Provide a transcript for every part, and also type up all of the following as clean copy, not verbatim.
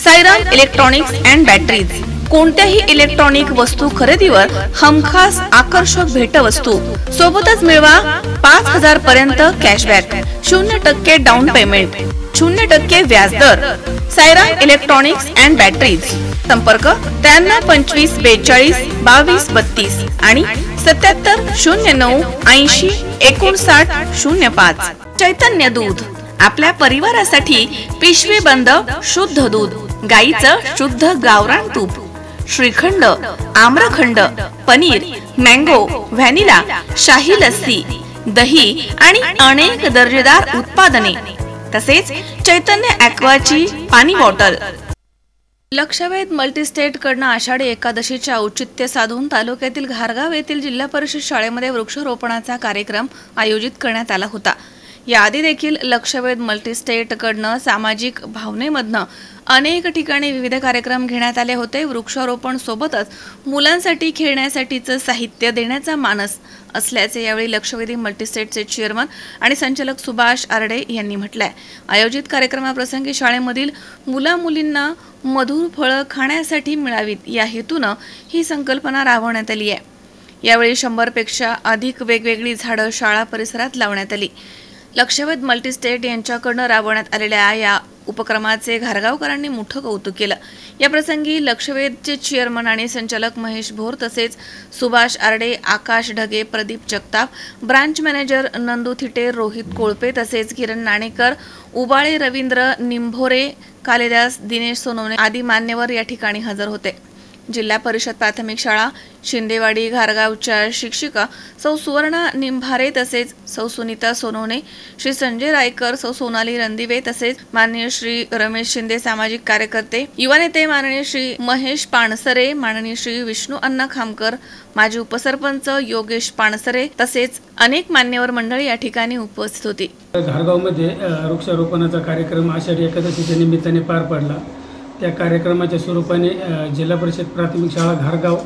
Sairam electronics and batteries कोणत्याही electronic वस्तू खरेदीवर हमखास आकर्षक भेटवस्तू सोबतच मिळवा 5000 पर्यंत कॅशबॅक, 0% डाऊन पेमेंट, 0% व्याजदर। साईराम इलेक्ट्रॉनिक्स अँड बॅटरीज, संपर्क 93 25 42 22 32 आणि 77 09 80 59 05। चैतन्य दूध, आपल्या परिवारासाठी पिशवी बंद शुद्ध दूध, गाईचं शुद्ध गावरान तूप, श्रीखंड, आम्रखंड, पनीर, मँगो, व्हॅनिला, शाही लस्सी, दही आणि अनेक दर्जेदार उत्पादने, तसेच चैतन्य ॲक्वाची पाणी बॉटल। लक्षवेध मल्टीस्टेट कडनं आषाढी एकादशीचे औचित्य साधून तालुक्यातील घारगाव येथील जिल्हा परिषद शाळेमध्ये वृक्षारोपणाचा कार्यक्रम आयोजित करण्यात आला होता। याआधी देखील लक्षवेध मल्टीस्टेट कडनं सामाजिक भावनेमधनं अनेक ठिकाणी विविध कार्यक्रम घेण्यात आले होते। वृक्षारोपण सोबतच मुलांसाठी खेळण्यासाठीचं साहित्य देण्याचा मानस असल्याचे यावेळी लक्षवेधी मल्टीस्टेटचे चेअरमन आणि संचालक सुभाष आरडे यांनी म्हटलंय। आयोजित कार्यक्रमाप्रसंगी शाळेमधील मुला-मुलींना मधुर फळं खाण्यासाठी मिळावीत या हेतूनं ही संकल्पना राबवण्यात आली आहे। यावेळी 100 पेक्षा अधिक वेगवेगळी झाडं शाळा परिसरात लावण्यात आली। लक्षवेध मल्टीस्टेट यांच्याकडून राबवण्यात आलेल्या या उपक्रमाचे घारगावकरांनी मोठं कौतुक केलं। या प्रसंगी लक्षवेधचे चेअरमन आणि संचालक महेश भोर तसेच सुभाष आरडे, आकाश ढगे, प्रदीप जगताप, ब्रांच मॅनेजर नंदू थिटे, रोहित कोळपे तसेच किरण नाणेकर, उबाळे, रवींद्र निंभोरे, कालिदास, दिनेश सोनवणे आदी मान्यवर या ठिकाणी हजर होते। जिल्हा परिषद प्राथमिक शाळा शिंदेवाडी घारगावच्या शिक्षिका सौ सुवर्णा निंभारे तसेच सौ सुनीता सोनवणे, श्री संजय रायकर, सौ सोनाली रणदिवे तसेच माननीय श्री रमेश शिंदे सामाजिक कार्यकर्ते, युवा नेते माननीय श्री महेश पाणसरे, माननीय श्री विष्णू अण्णा खामकर, माजी उपसरपंच योगेश पाणसरे तसेच अनेक मान्यवर मंडळी या ठिकाणी उपस्थित होती। घारगावमध्ये वृक्षारोपणाचा कार्यक्रम आषाढी एकादशीच्या निमित्ताने पार पडला। त्या कार्यक्रमाच्या स्वरूपाने जिल्हा परिषद प्राथमिक शाळा घारगाव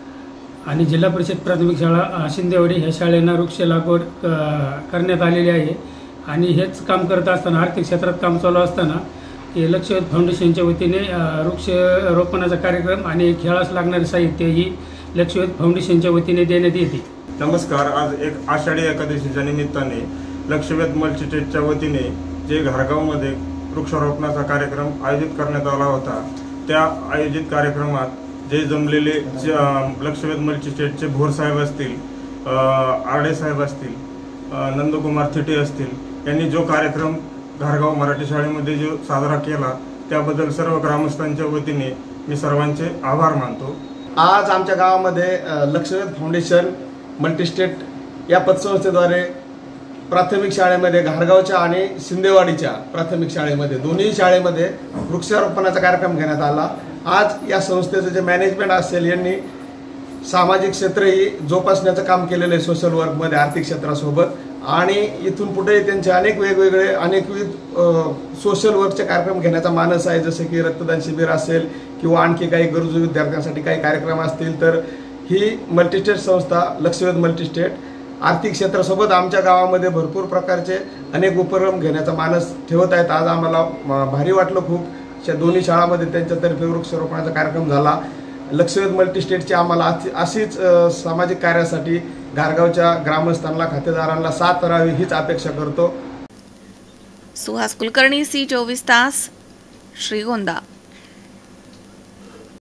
आणि जिल्हा परिषद प्राथमिक शाळा शिंदेवाडी ह्या शाळेंना वृक्ष लागवड करण्यात आलेली आहे। आणि हेच काम करत असताना आर्थिक क्षेत्रात काम चालू असताना लक्षवेध फाउंडेशनच्या वतीने वृक्षारोपणाचा कार्यक्रम आणि खेळास लागणारे साहित्य ही लक्षवेध फाउंडेशनच्या वतीने देण्यात येते। नमस्कार, आज एक आषाढी एकादशीच्या निमित्ताने लक्षवेध मल्टीस्टेटच्या वतीने जे घारगावमध्ये वृक्षारोपणाचा कार्यक्रम आयोजित करण्यात आला होता, त्या आयोजित कार्यक्रमात जे जमलेले लक्षवेध मल्टीस्टेटचे भोर साहेब असतील, आरडे साहेब असतील, नंदकुमार थिटे असतील यांनी जो कार्यक्रम घारगाव मराठी शाळेमध्ये जो साजरा केला त्याबद्दल सर्व ग्रामस्थांच्या वतीने मी सर्वांचे आभार मानतो। आज आमच्या गावामध्ये लक्षवेध फाउंडेशन मल्टीस्टेट या पतसंस्थेद्वारे प्राथमिक शाळेमध्ये घारगावच्या आणि शिंदेवाडीच्या प्राथमिक शाळेमध्ये दोन्ही शाळेमध्ये वृक्षारोपणाचा कार्यक्रम घेण्यात आला। आज या संस्थेचं जे मॅनेजमेंट असेल यांनी सामाजिक क्षेत्रही जोपासण्याचं काम केलेलं आहे सोशल वर्कमध्ये आर्थिक क्षेत्रासोबत, आणि इथून पुढे त्यांचे अनेकविध सोशल वर्कचे कार्यक्रम घेण्याचा मानस आहे, जसे की रक्तदान शिबिर असेल किंवा आणखी काही गरजू विद्यार्थ्यांसाठी काही कार्यक्रम असतील। तर ही मल्टीस्टेट संस्था लक्षवेध मल्टीस्टेट आर्थिक क्षेत्रासोबत आमच्या गावामध्ये भरपूर प्रकारचे अनेक उपक्रम घेण्याचा मानस ठेवत आहेत। आज आम्हाला भारी वाटलं खूप, दोन्ही शाळांमध्ये त्यांच्यातर्फे वृक्षारोपणाचा कार्यक्रम झाला। लक्षवेध मल्टीस्टेटची आम्हाला अशीच सामाजिक कार्यासाठी घारगावच्या ग्रामस्थांना खातेदारांना साथ राहावी हीच अपेक्षा करतो। सुहास कुलकर्णी, C24 तास, श्रीगोंदा।